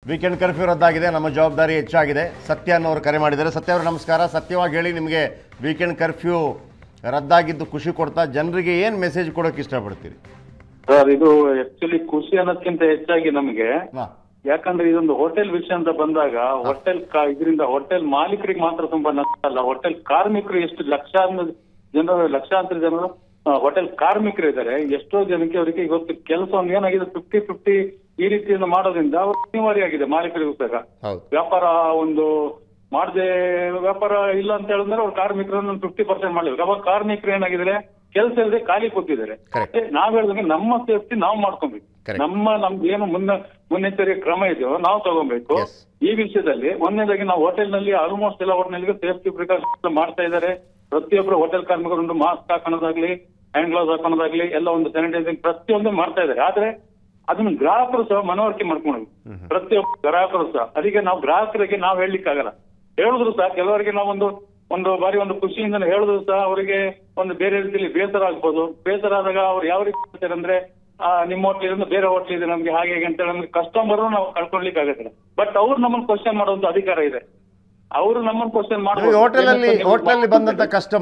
Weekend curfew ರದ್ದಾಗಿದೆ, ನಮ್ಮ ಜವಾಬ್ದಾರಿ ಹೆಚ್ಚಾಗಿದೆ. ಸತ್ಯ ಅನ್ನೋರು ಕರೆ ಮಾಡಿದ್ದಾರೆ. ಸತ್ಯ ಅವರು ನಮಸ್ಕಾರ. ಸತ್ಯವಾಗಿ ಹೇಳಿ, ನಿಮಗೆ ವೀಕೆಂಡ್ ಕರ್ಫ್ಯೂ ರದ್ದಾಗಿದ್ದು ಖುಷಿ ಕೊಡ್ತಾ, ಜನರಿಗೆ ಏನು ಮೆಸೇಜ್ ಕೊಡೋಕೆ ಇಷ್ಟಪಡ್ತೀರಿ? ಸರ್, ಇದು ಆಕ್ಚುಲಿ ಖುಷಿ ಅನ್ನೋದಕ್ಕಿಂತ ಹೆಚ್ಚಾಗಿ ನಮಗೆ, ಯಾಕಂದ್ರೆ ಇದೊಂದು ಹೋಟೆಲ್ ವಿಷಯ ಅಂತ ಬಂದಾಗ ಇದರಿಂದ ಹೋಟೆಲ್ ಮಾಲೀಕರಿಗೆ ಮಾತ್ರ ತುಂಬಾ ನಷ್ಟ ಅಲ್ಲ, ಹೋಟೆಲ್ ಕಾರ್ಮಿಕರು ಎಷ್ಟು ಲಕ್ಷಾಂತರ ಜನರು ಹೋಟೆಲ್ ಕಾರ್ಮಿಕರು ಇದ್ದಾರೆ. ಎಷ್ಟೋ ಜನಕ್ಕೆ ಅವರಿಗೆ ಇವತ್ತು ಕೆಲಸ ಏನಾಗಿದೆ 50-50 ಈ ರೀತಿಯಿಂದ ಮಾಡೋದ್ರಿಂದ ಅವ್ರು ಅನಿವಾರ್ಯ ಆಗಿದೆ ಮಾಲೀಕರಿಗೂ ಸಹ. ವ್ಯಾಪಾರ ಒಂದು ಮಾಡದೆ ವ್ಯಾಪಾರ ಇಲ್ಲ ಅಂತ ಹೇಳಿದ್ರೆ ಅವ್ರು ಕಾರ್ಮಿಕರನ್ನು 50% ಮಾಡ್ಲಿಲ್ಲ. ಅವಾಗ ಕಾರ್ಮಿಕರು ಏನಾಗಿದ್ರೆ ಕೆಲಸ ಇಲ್ಲದೆ ಖಾಲಿ ಕೂತಿದ್ದಾರೆ. ನಾವ್ ಹೇಳಿದಂಗೆ ನಮ್ಮ ಸೇಫ್ಟಿ ನಾವು ಮಾಡ್ಕೊಬೇಕು. ನಮ್ದು ಏನು ಮುನ್ನೆಚ್ಚರಿಕೆ ಕ್ರಮ ಇದೆಯೋ ನಾವು ತಗೊಬೇಕು. ಈ ವಿಷಯದಲ್ಲಿ ಒಂದನೇದಾಗಿ ನಾವು ಹೋಟೆಲ್ ನಲ್ಲಿ ಆಲ್ಮೋಸ್ಟ್ ಎಲ್ಲ ಹೋಟೆಲ್ಗೆ ಸೇಫ್ಟಿ ಪ್ರಿಕಾಷನ್ ಮಾಡ್ತಾ ಇದ್ದಾರೆ. ಪ್ರತಿಯೊಬ್ಬರು ಹೋಟೆಲ್ ಕಾರ್ಮಿಕರು ಮಾಸ್ಕ್ ಹಾಕೋದಾಗ್ಲಿ, ಹ್ಯಾಂಡ್ ಗ್ಲೌಸ್ ಹಾಕೋದಾಗ್ಲಿ, ಎಲ್ಲ ಒಂದು ಸ್ಯಾನಿಟೈಸಿಂಗ್ ಪ್ರತಿಯೊಂದು ಮಾಡ್ತಾ ಇದ್ದಾರೆ. ಆದ್ರೆ ಅದನ್ನ ಗ್ರಾಹಕರು ಸಹ ಮನವರಿಕೆ ಮಾಡ್ಕೊಳ್ಬೇಕು. ಪ್ರತಿಯೊಬ್ಬ ಗ್ರಾಹಕರು ಸಹ. ಅದಕ್ಕೆ ನಾವು ಗ್ರಾಹಕರಿಗೆ ನಾವು ಹೇಳಲಿಕ್ಕಾಗಲ್ಲ. ಹೇಳಿದ್ರು ಸಹ ಕೆಲವರಿಗೆ ನಾವು ಬಾರಿ ಒಂದು ಖುಷಿಯಿಂದ ಹೇಳಿದ್ರು ಸಹ ಅವರಿಗೆ ಒಂದು ಬೇರೆ ರೀತಿಯಲ್ಲಿ ಬೇಸರ ಆಗ್ಬೋದು. ಬೇಸರ ಆದಾಗ ಅವ್ರು ಯಾವ ರೀತಿ ಹೇಳ್ತಾರೆ ಅಂದ್ರೆ, ನಿಮ್ಮ ಹೋಟ್ಲಿಂದ ಬೇರೆ ಹೋಟ್ಲ್ ಇದೆ ನಮ್ಗೆ ಹಾಗೆ ಅಂತ ಹೇಳಿ ನಮ್ಗೆ ಕಸ್ಟಮರ್ ನಾವು ಕಳ್ಕೊಳ್ಲಿಕ್ಕೆ ಆಗುತ್ತೆ. ಬಟ್ ಅವ್ರು ನಮ್ಮನ್ನು ಕ್ವಶನ್ ಮಾಡುವಂತ ಅಧಿಕಾರ ಇದೆ. ಅವರು ನಮ್ಮನ್ನು ಕ್ವಶನ್ ಮಾಡಿ ಹೋಟ್ಲಲ್ಲಿ ಬಂದಂತ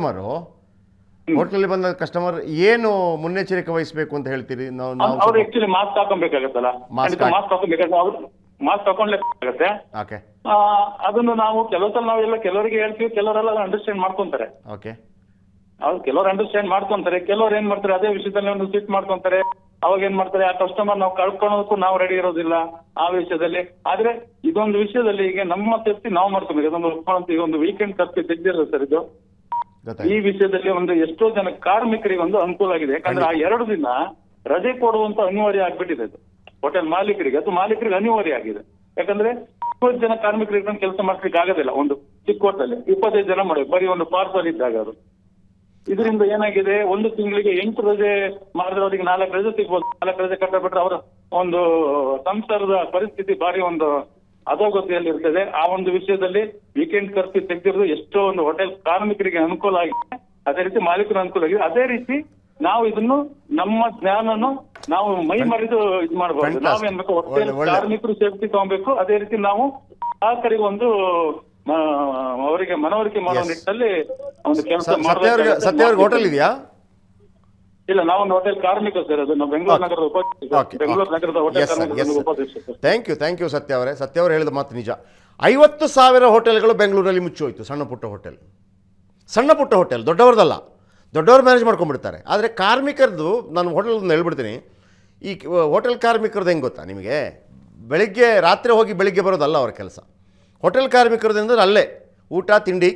ಕಸ್ಟಮರ್ ಏನು ಮುನ್ನೆಚ್ಚರಿಕೆ ವಹಿಸಬೇಕು ಅಂತ ಹೇಳ್ತೀರಿ? ಅವ್ರು ಆಕ್ಚುಲಿ ಮಾಸ್ಕ್ ಹಾಕೊಬೇಕಾಗತ್ತಲ್ಲ, ಮಾಸ್ಕ್ ಹಾಕೊಬೇಕಾಗುತ್ತೆ. ಅವ್ರು ಮಾಸ್ಕ್ ಹಾಕೊಂಡ್ಲೇಬೇಕಾಗತ್ತೆ. ಅದನ್ನು ನಾವು ಕೆಲವರಿಗೆ ಹೇಳ್ತೀವಿ, ಕೆಲವರೆಲ್ಲ ಅಂಡರ್ಸ್ಟ್ಯಾಂಡ್ ಮಾಡ್ಕೊಂತಾರೆ. ಅವ್ರು ಕೆಲವರು ಅಂಡರ್ಸ್ಟ್ಯಾಂಡ್ ಮಾಡ್ಕೊಂತಾರೆ, ಕೆಲವ್ರು ಏನ್ ಮಾಡ್ತಾರೆ ಅದೇ ವಿಷಯದಲ್ಲಿ ಒಂದು ಸಿಟ್ ಮಾಡ್ಕೊಂತಾರೆ. ಅವಾಗ ಏನ್ ಮಾಡ್ತಾರೆ, ಆ ಕಸ್ಟಮರ್ ನಾವು ಕಳ್ಕೊಳ್ಳೋದಕ್ಕೂ ನಾವು ರೆಡಿ ಇರೋದಿಲ್ಲ ಆ ವಿಷಯದಲ್ಲಿ. ಆದ್ರೆ ಇದೊಂದು ವಿಷಯದಲ್ಲಿ ಈಗ ನಮ್ಮ ಸೇಫ್ಟಿ ನಾವು ಮಾಡ್ಕೊಬೇಕು. ಇದೊಂದು ಒಂದು ವೀಕೆಂಡ್ ಕರ್ಫ್ಯೂ ತೆಗ್ದಿರೋದು ಸರ್. ಇದು ಈ ವಿಷಯದಲ್ಲಿ ಎಷ್ಟೋ ಜನ ಕಾರ್ಮಿಕರಿಗೆ ಅನುಕೂಲ ಆಗಿದೆ. ಯಾಕಂದ್ರೆ ಆ 2 ದಿನ ರಜೆ ಕೊಡುವಂತ ಅನಿವಾರ್ಯ ಆಗ್ಬಿಟ್ಟಿದೆ ಇದು ಹೋಟೆಲ್ ಮಾಲೀಕರಿಗೆ. ಅದು ಮಾಲೀಕರಿಗೆ ಅನಿವಾರ್ಯ ಆಗಿದೆ. ಯಾಕಂದ್ರೆ 20 ಜನ ಕಾರ್ಮಿಕರಿಗೆ ಕೆಲಸ ಮಾಡ್ಲಿಕ್ಕೆ ಆಗೋದಿಲ್ಲ. ಒಂದು ಚಿಕ್ಕ ಹೋಟೆಲ್ 25 ಜನ ಮಾಡಬೇಕು, ಬರೀ ಒಂದು ಪಾರ್ಸಲ್ ಇದ್ದಾಗ. ಅವರು ಇದರಿಂದ ಏನಾಗಿದೆ, ಒಂದು ತಿಂಗಳಿಗೆ 8 ರಜೆ ಮಾಡಿದ್ರೆ ಅವರಿಗೆ 4 ರಜೆ ಸಿಗ್ಬೋದು. 4 ರಜೆ ಕಟ್ಟಬಿಟ್ರೆ ಅವರ ಒಂದು ಸಂಸಾರದ ಪರಿಸ್ಥಿತಿ ಬಾರಿ ಅಧೋಗತಿಯಲ್ಲಿ ಇರ್ತದೆ. ಆ ಒಂದು ವಿಷಯದಲ್ಲಿ ವೀಕೆಂಡ್ ಕರ್ಫ್ಯೂ ತೆಗೆದಿರೋದು ಎಷ್ಟೋ ಒಂದು ಹೋಟೆಲ್ ಕಾರ್ಮಿಕರಿಗೆ ಅನುಕೂಲ ಆಗಿದೆ. ಅದೇ ರೀತಿ ಮಾಲೀಕರು ಅನುಕೂಲ ಆಗಿದೆ. ಅದೇ ರೀತಿ ನಾವು ಇದನ್ನು ನಮ್ಮ ಜ್ಞಾನನು ನಾವು ಮೈ ಮರೆದು ಇದು ಮಾಡಬಹುದು. ನಾವೇನ್ಬೇಕು, ಹೋಟೆಲ್ ಕಾರ್ಮಿಕರು ಸೇಫ್ಟಿ ತಗೋಬೇಕು. ಅದೇ ರೀತಿ ನಾವು ಗ್ರಾಹಕರಿಗೆ ಅವರಿಗೆ ಮನವರಿಕೆ ಮಾಡುವ ನಿಟ್ಟಿನಲ್ಲಿ ಒಂದು ಕೆಲಸ ಮಾಡಬೇಕು. ಹೋಟೆಲ್ ಇದೆಯಾ? ಇಲ್ಲ, ನಾವೊಂದು ಹೋಟೆಲ್ ಕಾರ್ಮಿಕ ಸರ್. ಅದು ನಾವು ಬೆಂಗಳೂರು ನಗರದ ಹೋಟೆಲ್ ಕಾರ್ಮಿಕ ಉಪಾಧ್ಯಕ್ಷ. ಥ್ಯಾಂಕ್ ಯು ಸತ್ಯ ಅವರೇ. ಸತ್ಯ ಅವರು ಹೇಳಿದ ಮಾತು ನಿಜ. 50,000 ಹೋಟೆಲ್ಗಳು ಬೆಂಗಳೂರಲ್ಲಿ ಮುಚ್ಚೋಯ್ತು. ಸಣ್ಣ ಪುಟ್ಟ ಹೋಟೆಲ್, ದೊಡ್ಡವ್ರದಲ್ಲ, ದೊಡ್ಡವ್ರು ಮ್ಯಾನೇಜ್ ಮಾಡ್ಕೊಂಡ್ಬಿಡ್ತಾರೆ. ಆದರೆ ಕಾರ್ಮಿಕರದು, ನಾನು ಹೋಟೆಲ್ ಹೇಳ್ಬಿಡ್ತೀನಿ, ಈ ಹೋಟೆಲ್ ಕಾರ್ಮಿಕರದ್ದು ಹೆಂಗೆ ಗೊತ್ತಾ ನಿಮಗೆ? ರಾತ್ರಿ ಹೋಗಿ ಬೆಳಿಗ್ಗೆ ಬರೋದಲ್ಲ ಅವ್ರ ಕೆಲಸ. ಹೋಟೆಲ್ ಕಾರ್ಮಿಕರದ್ದು ಅಂದರೆ ಅಲ್ಲೇ ಊಟ ತಿಂಡಿ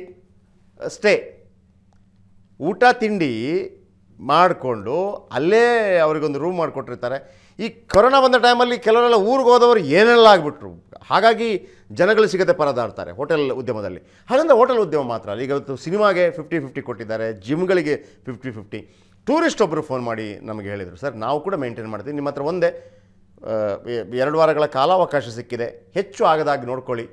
ಮಾಡಿಕೊಂಡು ಅಲ್ಲೇ ಅವರಿಗೊಂದು ರೂಮ್ ಮಾಡಿಕೊಟ್ಟಿರ್ತಾರೆ. ಈ ಕೊರೋನಾ ಬಂದ ಟೈಮಲ್ಲಿ ಕೆಲವರೆಲ್ಲ ಊರಿಗೆ ಹೋದವರು ಏನೆಲ್ಲ ಆಗಿಬಿಟ್ರು. ಹಾಗಾಗಿ ಜನಗಳು ಸಿಗದೆ ಪರದಾಡ್ತಾರೆ ಹೋಟೆಲ್ ಉದ್ಯಮದಲ್ಲಿ. ಹಾಗಂದ್ರೆ ಹೋಟೆಲ್ ಉದ್ಯಮ ಮಾತ್ರ ಅಲ್ಲ, ಈಗ ಇವತ್ತು ಸಿನಿಮಾಗೆ 50-50 ಕೊಟ್ಟಿದ್ದಾರೆ, ಜಿಮ್ಗಳಿಗೆ 50-50. ಟೂರಿಸ್ಟ್ ಒಬ್ಬರು ಫೋನ್ ಮಾಡಿ ನಮಗೆ ಹೇಳಿದರು, ಸರ್ ನಾವು ಕೂಡ ಮೇಂಟೈನ್ ಮಾಡ್ತೀವಿ, ನಿಮ್ಮ ಹತ್ರ ಒಂದೇ 2 ವಾರಗಳ ಕಾಲಾವಕಾಶ ಸಿಕ್ಕಿದೆ, ಹೆಚ್ಚು ಆಗದಾಗಿ ನೋಡ್ಕೊಳ್ಳಿ,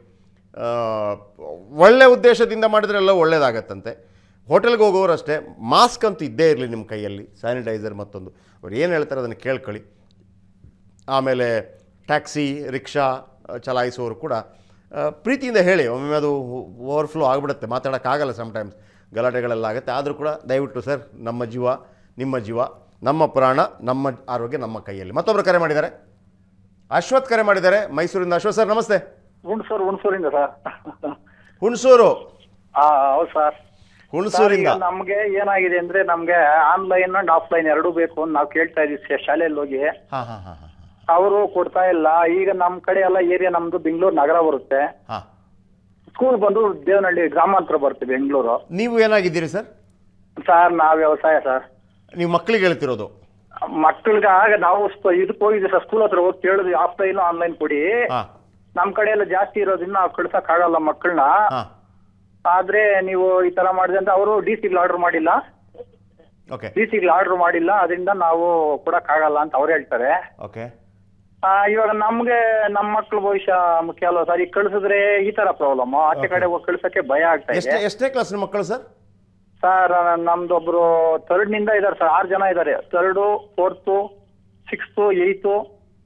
ಒಳ್ಳೆ ಉದ್ದೇಶದಿಂದ ಮಾಡಿದ್ರೆಲ್ಲ ಒಳ್ಳೇದಾಗತ್ತಂತೆ. ಹೋಟೆಲ್ಗೆ ಹೋಗೋರು ಅಷ್ಟೇ, ಮಾಸ್ಕ್ ಅಂತೂ ಇದ್ದೇ ಇರಲಿ ನಿಮ್ಮ ಕೈಯಲ್ಲಿ, ಸ್ಯಾನಿಟೈಸರ್ ಮತ್ತೊಂದು. ಅವ್ರು ಏನು ಹೇಳ್ತಾರೆ ಅದನ್ನು ಕೇಳ್ಕೊಳ್ಳಿ. ಆಮೇಲೆ ಟ್ಯಾಕ್ಸಿ ರಿಕ್ಷಾ ಚಲಾಯಿಸೋರು ಕೂಡ ಪ್ರೀತಿಯಿಂದ ಹೇಳಿ. ಒಮ್ಮೆ ಅದು ಓವರ್ಫ್ಲೋ ಆಗಿಬಿಡುತ್ತೆ, ಮಾತಾಡೋಕ್ಕಾಗಲ್ಲ, ಸಮ್ಟೈಮ್ಸ್ ಗಲಾಟೆಗಳೆಲ್ಲ ಆಗುತ್ತೆ. ಆದರೂ ಕೂಡ ದಯವಿಟ್ಟು ಸರ್, ನಮ್ಮ ಜೀವ ನಿಮ್ಮ ಜೀವ, ನಮ್ಮ ಪ್ರಾಣ, ನಮ್ಮ ಆರೋಗ್ಯ ನಮ್ಮ ಕೈಯಲ್ಲಿ. ಮತ್ತೊಬ್ಬರು ಕರೆ ಮಾಡಿದ್ದಾರೆ, ಅಶ್ವಥ್ ಕರೆ ಮಾಡಿದ್ದಾರೆ ಮೈಸೂರಿಂದ. ಅಶ್ವಥ್ ಸರ್ ನಮಸ್ತೆ. ಹುಣಸೂರಿಂದ ಸರ್. ಹುಣಸೂರು? ಹೌದು ಸರ್, ಹುಣಸೂರಿಂದ. ನಮ್ಗೆ ಏನಾಗಿದೆ ಅಂದ್ರೆ, ನಮ್ಗೆ ಆನ್ಲೈನ್ ಅಂಡ್ ಆಫ್ಲೈನ್ ಎರಡೂ ಬೇಕು ಅಂತ ನಾವು ಕೇಳ್ತಾ ಇದೀವಿ ಶಾಲೆಯಲ್ಲಿ ಹೋಗಿ. ಅವರು ಕೊಡ್ತಾ ಇಲ್ಲ. ಈಗ ನಮ್ ಕಡೆ ಎಲ್ಲ ಏರಿಯಾ ನಮ್ದು ಬೆಂಗಳೂರು ನಗರ ಬರುತ್ತೆ, ಸ್ಕೂಲ್ ಬಂದು ದೇವನಹಳ್ಳಿ ಗ್ರಾಮಾಂತರ ಬರುತ್ತೆ ಬೆಂಗಳೂರು. ನೀವು ಏನಾಗಿದ್ದೀರಿ ಸರ್? ಸರ್ ನಾವ್ ವ್ಯವಸಾಯ ಸರ್. ನೀವು ಮಕ್ಕಳಿಗೆ ಹೇಳ್ತಿರೋದು? ಮಕ್ಕಳಿಗೆ ಆಗ ನಾವು ಇದಕ್ಕೆ ಹೋಗಿದ್ವಿ ಸರ್, ಸ್ಕೂಲ್ ಹತ್ರ ಹೋಗಿ ಕೇಳಿದ್ವಿ ಆಫ್ಲೈನ್ ಆನ್ಲೈನ್ ಕೊಡಿ. ನಮ್ ಕಡೆ ಎಲ್ಲ ಜಾಸ್ತಿ ಇರೋದ್ರಿಂದ ನಾವು ಕಳ್ಸಕ್ ಆಗಲ್ಲ ಮಕ್ಕಳನ್ನ. ಆದ್ರೆ ನೀವು ಈ ತರ ಮಾಡಿದ್ರೆ ಅಂತ ಅವರು ಡಿಸಿಗೆ ಆರ್ಡರ್ ಮಾಡಿಲ್ಲ, ಅದರಿಂದ ನಾವು ಕೊಡಕ್ ಆಗಲ್ಲ ಅಂತ ಅವ್ರು ಹೇಳ್ತಾರೆ. ಇವಾಗ ನಮ್ಗೆ ನಮ್ಮ ಮಕ್ಳು ಭವಿಷ್ಯ ಮುಖ್ಯ ಅಲ್ವಾ ಸರ್? ಈಗ ಕಳ್ಸಿದ್ರೆ ಈ ತರ ಪ್ರಾಬ್ಲಮ್, ಆಚೆ ಕಡೆ ಹೋಗಿ ಕಳ್ಸಕ್ಕೆ ಭಯ ಆಗ್ತಾ ಇದೆ. ಎಷ್ಟೇ ಕ್ಲಾಸ್ ಮಕ್ಕಳು ಸರ್? ಸರ್ ನಮ್ದೊಬ್ರು 3rd ನಿಂದ ಇದಾರೆ ಸರ್, 6 ಜನ ಇದಾರೆ. 3rd, 4th, 6th, 8th,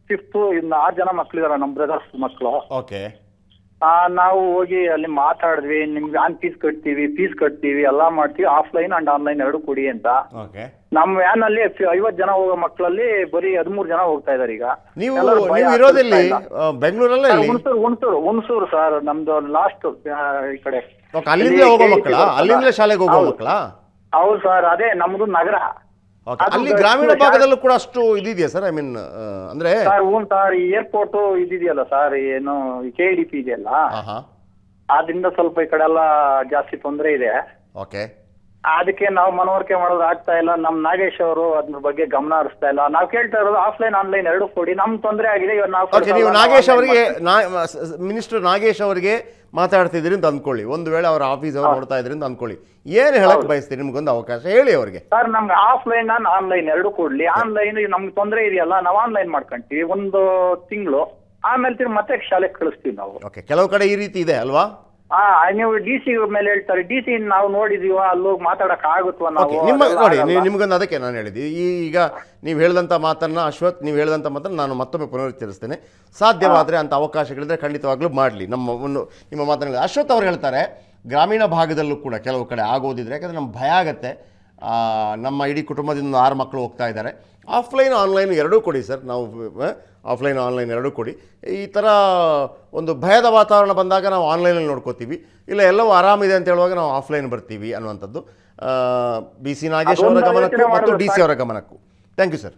5th ಇನ್ನು 6 ಜನ ಮಕ್ಳಿದಾರ ನಮ್ಮ ಬ್ರದರ್ಸ್ ಮಕ್ಕಳು. ಓಕೆ. ನಾವು ಹೋಗಿ ಅಲ್ಲಿ ಮಾತಾಡಿದ್ವಿ, ನಿಮ್ಗೆ ಫೀಸ್ ಕಟ್ತೀವಿ ಎಲ್ಲಾ ಮಾಡ್ತೀವಿ, ಆಫ್ಲೈನ್ ಅಂಡ್ ಆನ್ಲೈನ್ 2 ಕೊಡಿ ಅಂತ. ನಮ್ಮ ವ್ಯಾನ್ ಅಲ್ಲಿ 50 ಜನ ಹೋಗೋ ಮಕ್ಕಳಲ್ಲಿ ಬರೀ 13 ಜನ ಹೋಗ್ತಾ ಇದಾರೆ ಈಗ. ನೀವು ಇರೋದಿಲ್ಲಿ ಬೆಂಗಳೂರಲ್ಲೇ? ಹುಣಸೂರು ಸರ್, ನಮ್ದು ಲಾಸ್ಟ್ ಈ ಕಡೆ. ಅಲ್ಲಿಂದಲೇ ಹೋಗೋ ಮಕ್ಕಳ? ಅಲ್ಲಿಂದಲೇ ಶಾಲೆಗೆ ಹೋಗೋ ಮಕ್ಕಳ? ಹೌದು ಸರ್, ಅದೇ ನಮ್ದು ನಗರ. ಅಲ್ಲಿ ಗ್ರಾಮೀಣ ಭಾಗದಲ್ಲೂ ಕೂಡ ಅಷ್ಟು ಇದೆಯಾ ಸರ್? ಐ ಮೀನ್ ಅಂದ್ರೆ ಸರ್ ಏರ್ಪೋರ್ಟ್ ಇದೆಯಲ್ಲ ಸರ್, ಏನು KDP ಇದೆಯಲ್ಲ, ಆದ್ರಿಂದ ಸ್ವಲ್ಪ ಈ ಕಡೆ ಎಲ್ಲ ಜಾಸ್ತಿ ತೊಂದರೆ ಇದೆ. ಓಕೆ. ಅದಕ್ಕೆ ನಾವು ಮನವರಿಕೆ ಮಾಡೋದು ಆಗ್ತಾ ಇಲ್ಲ. ನಮ್ ನಾಗೇಶ್ ಅವರು ಅದ್ರ ಬಗ್ಗೆ ಗಮನ ಹರಿಸ್ತಾ ಇಲ್ಲ. ನಾವು ಕೇಳ್ತಾ ಇರೋದು ಆಫ್ಲೈನ್ ಆನ್ಲೈನ್ 2 ಕೊಡಿ, ನಮ್ ತೊಂದರೆ ಆಗಿದೆ. ನೀವು ನಾಗೇಶ್ ಅವರಿಗೆ, ಮಿನಿಸ್ಟರ್ ನಾಗೇಶ್ ಅವರಿಗೆ ಮಾತಾಡ್ತಿದ್ರಿ ಅಂತ ಅಂದ್ಕೊಳ್ಳಿ, ಒಂದು ವೇಳೆ ಅವ್ರ ಆಫೀಸ್ ಅವ್ರು ನೋಡ್ತಾ ಇದ್ರಿ ಅಂತ ಅಂದ್ಕೊಳ್ಳಿ, ಏನ್ ಹೇಳಕ್ ಬಯಸ್ತೀರಿ? ನಿಮ್ಗೊಂದು ಅವಕಾಶ ಹೇಳಿ ಅವ್ರಿಗೆ. ಸರ್ ನಮ್ಗೆ ಆಫ್ಲೈನ್ ಆನ್ಲೈನ್ 2 ಕೊಡ್ಲಿ. ಆನ್ಲೈನ್ ನಮ್ಗೆ ತೊಂದರೆ ಇದೆಯಲ್ಲ, ನಾವು ಆನ್ಲೈನ್ ಮಾಡ್ಕೊಂತೀವಿ 1 ತಿಂಗಳು, ಆಮೇಲೆ ಮತ್ತೆ ಶಾಲೆಗೆ ಕಳಿಸ್ತೀವಿ ನಾವು. ಓಕೆ. ಕೆಲವು ಕಡೆ ಈ ರೀತಿ ಇದೆ ಅಲ್ವಾ? ನೀವು DC ಮೇಲೆ ಹೇಳ್ತಾರೆ, DC ನಾವು ನೋಡಿದೀವ, ಅಲ್ಲೋಗಿ ಮಾತಾಡಕ್ ಆಗುತ್ತವ ನಾವು. ನೋಡಿ, ನಿಮ್ಗೊಂದು ಅದಕ್ಕೆ ನಾನು ಹೇಳಿದ್ವಿ. ಈಗ ನೀವು ಹೇಳಿದಂಥ ಮಾತನ್ನ ಅಶ್ವಥ್, ನೀವು ಹೇಳಿದಂಥ ಮಾತನ್ನು ನಾನು ಮತ್ತೊಮ್ಮೆ ಪುನರುಚ್ಚರಿಸ್ತೇನೆ. ಸಾಧ್ಯವಾದರೆ ಅಂತ ಅವಕಾಶಗಳಿದ್ರೆ ಖಂಡಿತವಾಗ್ಲೂ ಮಾಡಲಿ. ನಿಮ್ಮ ಮಾತನ್ನ ಅಶ್ವಥ್ ಅವ್ರು ಹೇಳ್ತಾರೆ, ಗ್ರಾಮೀಣ ಭಾಗದಲ್ಲೂ ಕೂಡ ಕೆಲವು ಕಡೆ ಆಗೋದಿದ್ರೆ, ಯಾಕಂದರೆ ನಮ್ಗೆ ಭಯ ಆಗುತ್ತೆ. ನಮ್ಮ ಇಡೀ ಕುಟುಂಬದಿಂದ 6 ಮಕ್ಕಳು ಹೋಗ್ತಾ ಇದ್ದಾರೆ. ಆಫ್ಲೈನ್ ಆನ್ಲೈನ್ 2 ಕೊಡಿ ಸರ್, ನಾವು ಆಫ್ಲೈನ್ ಆನ್ಲೈನ್ 2 ಕೊಡಿ. ಈ ಥರ ಒಂದು ಭಯದ ವಾತಾವರಣ ಬಂದಾಗ ನಾವು ಆನ್ಲೈನಲ್ಲಿ ನೋಡ್ಕೋತೀವಿ, ಇಲ್ಲ ಎಲ್ಲವೂ ಆರಾಮಿದೆ ಅಂತ ಹೇಳುವಾಗ ನಾವು ಆಫ್ಲೈನ್ ಬರ್ತೀವಿ ಅನ್ನುವಂಥದ್ದು BC ನಾಗೇಶ್ ಅವರ ಗಮನಕ್ಕೂ ಮತ್ತು DC ಅವರ ಗಮನಕ್ಕೂ. Thank you sir.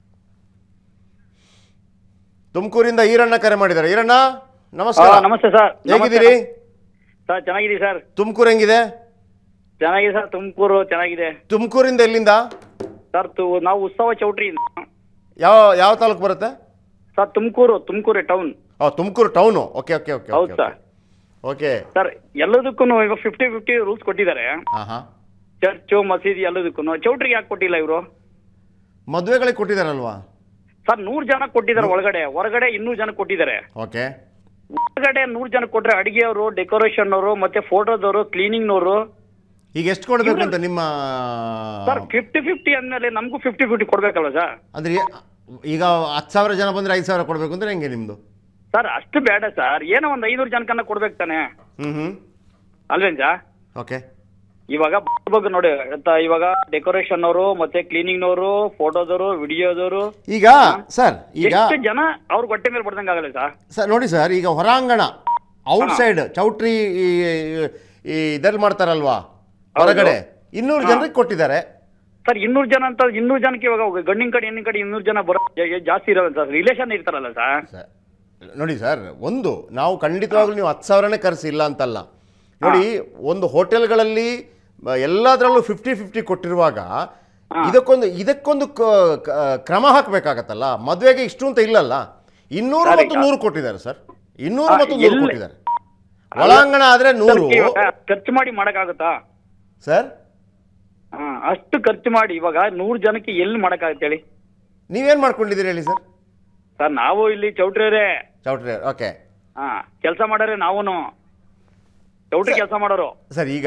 ತುಮಕೂರಿಂದ ಈರಣ್ಣ ಕರೆ ಮಾಡಿದ್ದಾರೆ. ಈರಣ್ಣ ನಮಸ್ಕಾರ. ನಮಸ್ತೆ ಸರ್, ಹೇಗಿದ್ದೀರಿ ಸರ್? ಚೆನ್ನಾಗಿದ್ದೀವಿ ಸರ್. ತುಮಕೂರು ಹೆಂಗಿದೆ? ಚೆನ್ನಾಗಿದೆ ಸರ್, ತುಮಕೂರು ಚೆನ್ನಾಗಿದೆ. ತುಮಕೂರಿಂದ ಎಲ್ಲಿಂದ ಸರ್? ನಾವು ಉತ್ಸವ ಚೌಟ್ರಿ. ಯಾವ ತಾಲೂಕು ಬರುತ್ತೆ sir? Tumkur town. Tumkur town. Okay okay okay. ಹೌದು ಸರ್. ಓಕೆ ಸರ್, ಎಲ್ಲದಕ್ಕೂ ಈಗ 50-50 ರೂಲ್ಸ್ ಕೊಟ್ಟಿದ್ದಾರೆ. ಚರ್ಚು ಮಸೀದಿ ಎಲ್ಲದಕ್ಕೂ. ಚೌಟ್ರಿಗೆ ಯಾಕೆ ಕೊಟ್ಟಿಲ್ಲ ಇವರು? ಮದುವೆಗಳಿಗೆ ಕೊಟ್ಟಿದಾರಲ್ವಾ ಸರ್? 100 ಜನ ಕೊಟ್ಟಿದ್ದಾರೆ ಹೊರಗಡೆ 200 ಜನ ಕೊಟ್ಟಿದ್ದಾರೆ. ಓಕೆ. ಹೊರಗಡೆ 100 ಜನ ಕೊಟ್ರೆ ಅಡಿಗೆಯವರು, ಡೆಕೋರೇಷನ್ ಅವರು, ಮತ್ತೆ ಫೋಟೋದವರು, ಕ್ಲೀನಿಂಗ್ ನವರು. ಈಗ ಎಷ್ಟು ಕೊಡಬೇಕು ಅಂತ ನಿಮ್ಮ? ಸರ್ 50-50 ಅಂದ್ಮೇಲೆ ನಮಗೂ 50-50 ಕೊಡ್ಬೇಕಲ್ವ ಸರ್? ಅಂದ್ರೆ ಈಗ 10,000 ಜನ ಬಂದ್ರೆ 5,000 ಕೊಡ್ಬೇಕು ಅಂದ್ರೆ ಹೆಂಗೆ ನಿಮ್ದು? ಸರ್ ಅಷ್ಟು ಬೇಡ ಸರ್, ಏನೋ ಒಂದು 500 ಜನಕನ್ನ ಕೊಡ್ಬೇಕು ತಾನೆ, ಅಲ್ವೇನ್ ಸರ್? ಓಕೆ. ಇವಾಗ ಬಗ್ಗೆ ನೋಡಿ, ಇವಾಗ ಡೆಕೋರೇಷನ್ ಅವರು, ಮತ್ತೆ ಕ್ಲೀನಿಂಗ್ ನವರು, ಫೋಟೋದವರು, ವಿಡಿಯೋದವರು. ಈಗ ಸರ್ ಎಷ್ಟು ಜನ ಅವ್ರ ಹೊಟ್ಟೆ ಮೇಲೆ ಬಡ್ದಂಗೆ ಆಗಲ್ಲ ಸರ್? ಸರ್ ನೋಡಿ ಸರ್, ಈಗ ಹೊರಾಂಗಣ ಔಟ್ ಸೈಡ್ ಚೌಟ್ರಿ ಇದ್ರಲ್ಲಿ ಮಾಡ್ತಾರಲ್ವಾ, ಹೊರಗಡೆ 200 ಜನರಿಗೆ ಕೊಟ್ಟಿದ್ದಾರೆ ಸರ್. 200 ಜನ ಅಂತ 200 ಜನಕ್ಕೆ ಇವಾಗ ಗಂಡಿನ ಕಡೆ ಹೆಣ್ಣಿನ ಕಡೆ 200 ಜನ ಬರೋ ಜಾಸ್ತಿ ಇರಲ್ಲ ಸರ್, ರಿಲೇಷನ್ ಇರ್ತಾರಲ್ಲ ಸರ್. ನೋಡಿ ಸರ್, ಒಂದು ನಾವು ಖಂಡಿತವಾಗ್ಲೂ ನೀವು 10,000ನೇ ಕರೆಸಿಲ್ಲ ಅಂತಲ್ಲ. ನೋಡಿ, ಒಂದು ಹೋಟೆಲ್ಗಳಲ್ಲಿ ಎಲ್ಲದರಲ್ಲೂ 50-50 ಕೊಟ್ಟಿರುವಾಗ ಇದಕ್ಕೊಂದು ಕ್ರಮ ಹಾಕಬೇಕಾಗತ್ತಲ್ಲ. ಮದುವೆಗೆ ಇಷ್ಟು ಅಂತ ಇಲ್ಲಲ್ಲ, 200 ಮತ್ತು 100 ಕೊಟ್ಟಿದ್ದಾರೆ ಸರ್. 200 ಮತ್ತು 100 ಕೊಟ್ಟಿದ್ದಾರೆ. ಒಳಾಂಗಣ ಆದ್ರೆ 100 ಖರ್ಚು ಮಾಡಿ ಮಾಡಕ್ಕಾಗತ್ತಾ ಸರ್? ಅಷ್ಟು ಖರ್ಚು ಮಾಡಿ ಇವಾಗ 100 ಜನಕ್ಕೆ ಎಲ್ಲಿ ಮಾಡಕ್ಕಾಗತ್ತೆ ಹೇಳಿ? ನೀವೇನ್ ಮಾಡ್ಕೊಂಡಿದ್ದೀರಿ ಹೇಳಿ ಸರ್? ಸರ್ ನಾವು ಇಲ್ಲಿ ಚೌಟ್ರಿ. ಓಕೆ. ಕೆಲಸ ಮಾಡೋರೆ, ನಾವೂನು ಚೌಟ್ರಿ ಕೆಲಸ ಮಾಡೋರು ಸರ್. ಈಗ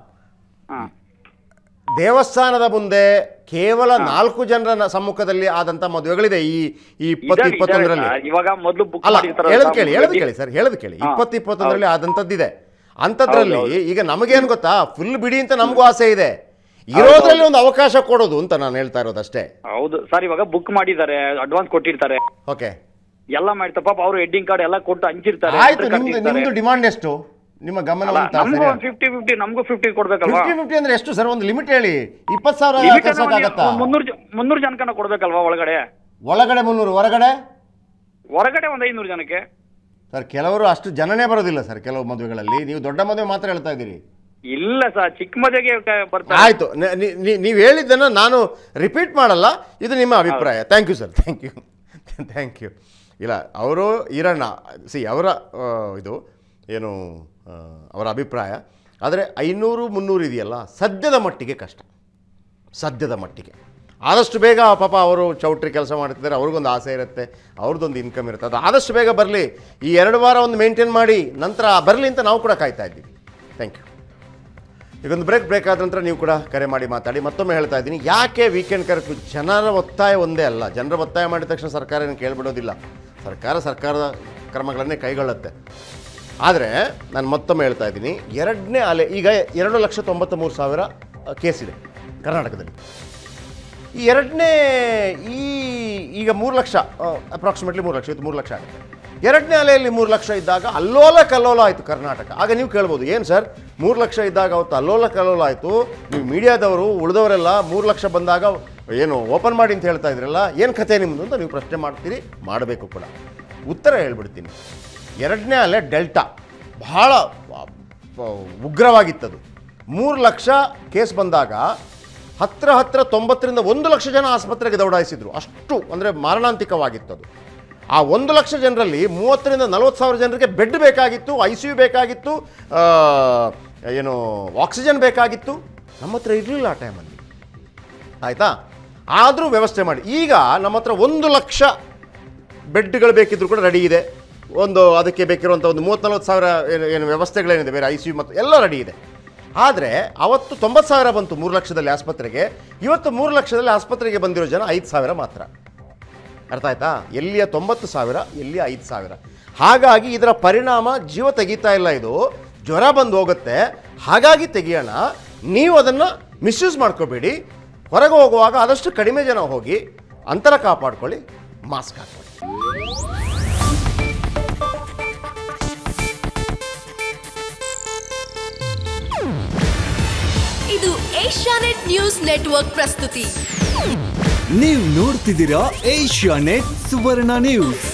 ದೇವಸ್ಥಾನದ ಮುಂದೆ ಕೇವಲ 4 ಜನರ ಸಮ್ಮುಖದಲ್ಲಿ ಆದಂತ ಮದುವೆಗಳಿದೆ ಈ 2021ರಲ್ಲಿ. ಇವಾಗ ಮೊದಲು ಹೇಳದ್ ಕೇಳಿ ಸರ್, ಹೇಳದ್ ಕೇಳಿ. 2021ರಲ್ಲಿ ಆದಂತದ್ದಿದೆ. ಅಂಥದ್ರಲ್ಲಿ ಈಗ ನಮಗೇನು ಗೊತ್ತಾ, ಫುಲ್ ಬಿಡಿ ಅಂತ ನಮಗೂ ಆಸೆ ಇದೆ. ಇರೋದ್ರಲ್ಲಿ ಒಂದು ಅವಕಾಶ ಕೊಡೋದು ಅಂತ ನಾನು ಹೇಳ್ತಾ ಇರೋದಷ್ಟೇ. ಹೌದು ಸರ್, ಇವಾಗ ಬುಕ್ ಮಾಡಿದ್ದಾರೆ, ಅಡ್ವಾನ್ಸ್ ಕೊಟ್ಟಿರ್ತಾರೆ. ಓಕೆ. ಎಲ್ಲ ಮಾಡ್ತಾರೆ ಪಾಪ, ಅವರು ಹೆಡ್ಡಿಂಗ್ ಕಾರ್ಡ್ ಎಲ್ಲ ಕೊಟ್ಟು ಹಂಚಿರ್ತಾರೆ. ಆಯ್ತು, ನಿಮ್ದು ಡಿಮಾಂಡ್ ಎಷ್ಟು? ನಿಮ್ಮ ಗಮನ 50-50 ನಮಗೂ 50 ಕೊಡ್ಬೇಕಲ್ವಾ? 50-50 ಅಂದ್ರೆ ಎಷ್ಟು ಸರ್? ಒಂದು ಲಿಮಿಟ್ ಹೇಳಿ. 20,000 300 ಜನಕನ್ನ ಕೊಡ್ಬೇಕಲ್ವಾ? ಒಳಗಡೆ 300, ಹೊರಗಡೆ ಒಂದು 500 ಜನಕ್ಕೆ ಸರ್. ಕೆಲವರು ಅಷ್ಟು ಜನನೇ ಬರೋದಿಲ್ಲ ಸರ್ ಕೆಲವು ಮದುವೆಗಳಲ್ಲಿ. ನೀವು ದೊಡ್ಡ ಮದುವೆ ಮಾತ್ರ ಹೇಳ್ತಾ ಇದ್ದೀರಿ. ಇಲ್ಲ ಸರ್, ಚಿಕ್ಕ ಮದುವೆಗೆ ಬರ್ತಾರೆ. ಆಯ್ತು, ನೀವು ಹೇಳಿದ್ದನ್ನು ನಾನು ರಿಪೀಟ್ ಮಾಡಲ್ಲ, ಇದು ನಿಮ್ಮ ಅಭಿಪ್ರಾಯ. Thank you sir, thank you. ಇಲ್ಲ, ಅವರು ಈರಣ್ಣ ಅವರ ಇದು ಏನು ಅವರ ಅಭಿಪ್ರಾಯ. ಆದರೆ 500-300 ಇದೆಯಲ್ಲ, ಸದ್ಯದ ಮಟ್ಟಿಗೆ ಕಷ್ಟ. ಸದ್ಯದ ಮಟ್ಟಿಗೆ ಆದಷ್ಟು ಬೇಗ ಪಾಪ ಅವರು ಚೌಟ್ರಿ ಕೆಲಸ ಮಾಡ್ತಿದ್ದಾರೆ, ಅವ್ರಿಗೊಂದು ಆಸೆ ಇರುತ್ತೆ, ಅವ್ರದ್ದೊಂದು ಇನ್ಕಮ್ ಇರುತ್ತೆ. ಅದು ಆದಷ್ಟು ಬೇಗ ಬರಲಿ, ಈ 2 ವಾರ ಒಂದು ಮೇಂಟೈನ್ ಮಾಡಿ ನಂತರ ಬರಲಿ ಅಂತ ನಾವು ಕೂಡ ಕಾಯ್ತಾ ಇದ್ದೀವಿ. Thank you. ಈಗೊಂದು ಬ್ರೇಕ್ ಆದ ನಂತರ ನೀವು ಕೂಡ ಕರೆ ಮಾಡಿ ಮಾತಾಡಿ. ಮತ್ತೊಮ್ಮೆ ಹೇಳ್ತಾ ಇದ್ದೀನಿ, ಯಾಕೆ ವೀಕೆಂಡ್ ಕರ್ಫ್ಯೂ? ಜನರ ಒತ್ತಾಯ ಒಂದೇ ಅಲ್ಲ. ಜನರ ಒತ್ತಾಯ ಮಾಡಿದ ತಕ್ಷಣ ಸರ್ಕಾರ ಏನು ಕೇಳಿಬಿಡೋದಿಲ್ಲ. ಸರ್ಕಾರದ ಕ್ರಮಗಳನ್ನೇ ಕೈಗೊಳ್ಳುತ್ತೆ. ಆದರೆ ನಾನು ಮತ್ತೊಮ್ಮೆ ಹೇಳ್ತಾ ಇದ್ದೀನಿ, ಎರಡನೇ ಅಲೆ ಈಗ 2,93,000 ಕೇಸಿದೆ ಕರ್ನಾಟಕದಲ್ಲಿ. ಈ ಎರಡನೇ ಈಗ 3 ಲಕ್ಷ, ಅಪ್ರಾಕ್ಸಿಮೇಟ್ಲಿ 3 ಲಕ್ಷ, ಇವತ್ತು 3 ಲಕ್ಷ ಆಗುತ್ತೆ. ಎರಡನೇ ಅಲೆಯಲ್ಲಿ 3 ಲಕ್ಷ ಇದ್ದಾಗ ಅಲ್ಲೋಲ ಕಲ್ಲೋಲ ಆಯಿತು ಕರ್ನಾಟಕ. ಆಗ ನೀವು ಕೇಳ್ಬೋದು, ಏನು ಸರ್ 3 ಲಕ್ಷ ಇದ್ದಾಗ ಅವತ್ತು ಅಲ್ಲೋಲ ಕಲ್ಲೋಲ ಆಯಿತು, ನೀವು ಮೀಡಿಯಾದವರು ಉಳಿದವರೆಲ್ಲ 3 ಲಕ್ಷ ಬಂದಾಗ ಏನು ಓಪನ್ ಮಾಡಿ ಅಂತ ಹೇಳ್ತಾ ಇದ್ರಲ್ಲ, ಏನು ಕಥೆ ನಿಮ್ಮದು ಅಂತ ನೀವು ಪ್ರಶ್ನೆ ಮಾಡ್ತೀರಿ, ಮಾಡಬೇಕು ಕೂಡ. ಉತ್ತರ ಹೇಳ್ಬಿಡ್ತೀನಿ. ಎರಡನೇ ಅಲೆ ಡೆಲ್ಟಾ ಬಹಳ ಉಗ್ರವಾಗಿತ್ತದು. 3 ಲಕ್ಷ ಕೇಸ್ ಬಂದಾಗ ಹತ್ರ 90ರಿಂದ 1 ಲಕ್ಷ ಜನ ಆಸ್ಪತ್ರೆಗೆ ದೌಡಾಯಿಸಿದ್ರು. ಅಷ್ಟು ಅಂದರೆ ಮಾರಣಾಂತಿಕವಾಗಿತ್ತದು. ಆ 1 ಲಕ್ಷ ಜನರಲ್ಲಿ 30ರಿಂದ 40 ಸಾವಿರ ಜನರಿಗೆ ಬೆಡ್ ಬೇಕಾಗಿತ್ತು, ICU ಬೇಕಾಗಿತ್ತು, ಏನು ಆಕ್ಸಿಜನ್ ಬೇಕಾಗಿತ್ತು. ನಮ್ಮ ಹತ್ರ ಇರಲಿಲ್ಲ ಆ ಟೈಮಲ್ಲಿ, ಆಯಿತಾ? ಆದರೂ ವ್ಯವಸ್ಥೆ ಮಾಡಿ. ಈಗ ನಮ್ಮ ಹತ್ರ 1 ಲಕ್ಷ ಬೆಡ್ಗಳು ಬೇಕಿದ್ರು ಕೂಡ ರೆಡಿ ಇದೆ. ಅದಕ್ಕೆ ಬೇಕಿರುವಂಥ ಒಂದು 30-40 ಸಾವಿರ ಏನು ವ್ಯವಸ್ಥೆಗಳೇನಿದೆ, ಬೇರೆ ICU ಮತ್ತು ಎಲ್ಲ ರೆಡಿ ಇದೆ. ಆದರೆ ಅವತ್ತು 90 ಸಾವಿರ ಬಂತು 3 ಲಕ್ಷದಲ್ಲಿ ಆಸ್ಪತ್ರೆಗೆ. ಇವತ್ತು 3 ಲಕ್ಷದಲ್ಲಿ ಆಸ್ಪತ್ರೆಗೆ ಬಂದಿರೋ ಜನ 5 ಸಾವಿರ ಮಾತ್ರ. ಅರ್ಥ ಆಯ್ತಾ? ಎಲ್ಲಿಯ 90 ಸಾವಿರ, ಎಲ್ಲಿಯ 5 ಸಾವಿರ. ಹಾಗಾಗಿ ಇದರ ಪರಿಣಾಮ ಜೀವ ತೆಗೀತಾ ಇಲ್ಲ. ಇದು ಜ್ವರ ಬಂದು ಹೋಗುತ್ತೆ, ಹಾಗಾಗಿ ತೆಗಿಯೋಣ. ನೀವು ಅದನ್ನು ಮಿಸ್ಯೂಸ್ ಮಾಡ್ಕೋಬೇಡಿ. ಹೊರಗೆ ಹೋಗುವಾಗ ಆದಷ್ಟು ಕಡಿಮೆ ಜನ ಹೋಗಿ, ಅಂತರ ಕಾಪಾಡ್ಕೊಳ್ಳಿ, ಮಾಸ್ಕ್ ಹಾಕೊಳ್ಳಿ. ಇದು ಏಷ್ಯಾನೆಟ್ ನ್ಯೂಸ್ ನೆಟ್ವರ್ಕ್ ಪ್ರಸ್ತುತಿ. ನೀವು ನೋಡ್ತಿದ್ದೀರಾ ಏಷ್ಯಾನೆಟ್ ಸುವರ್ಣ ನ್ಯೂಸ್.